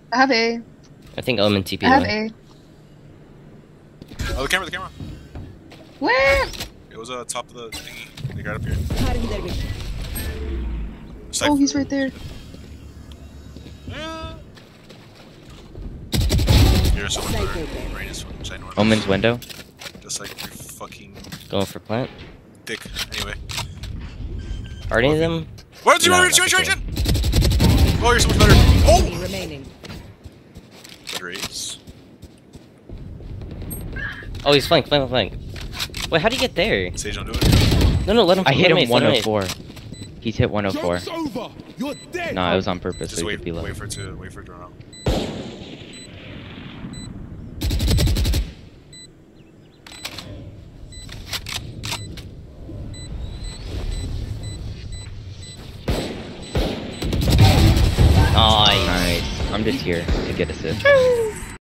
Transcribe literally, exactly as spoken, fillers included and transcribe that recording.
I have A. I think Omen T P. I have though. A. Oh, the camera, the camera. Where? It was uh top of the thingy. They got up here. Oh, Cypher. he's right there. Yeah. You're so much better. Rain is fucking ginormous. Omen's window. Just like your fucking Going for plant. dick. Anyway. Are any of them? Where's your No, range? not Range, the range, Oh, you're so much better. Oh! remaining. Better ace. Oh, he's flank, flank, flank. Wait, how do you get there? Sage, don't do it. No, no, let him. I hit let him ace, let ace. one oh four. He's hit one oh four. Joke's over. You're dead. No, it was on purpose, Just so he wait, could be low. wait for it to, wait for it to run out. Nice. Nice. I'm just here to get assist.